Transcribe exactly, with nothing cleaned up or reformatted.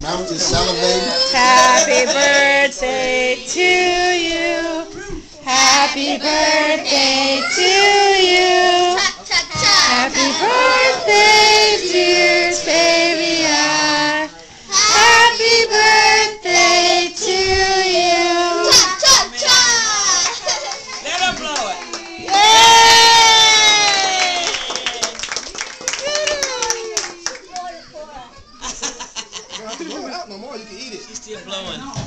Mouth is salivating. Happy birthday to you. Happy birthday to you. Happy birthday, dear Tavia. Happy birthday to you. Let her blow it. Yay! You don't have to blow it out no more. You can eat it. She's still blowing.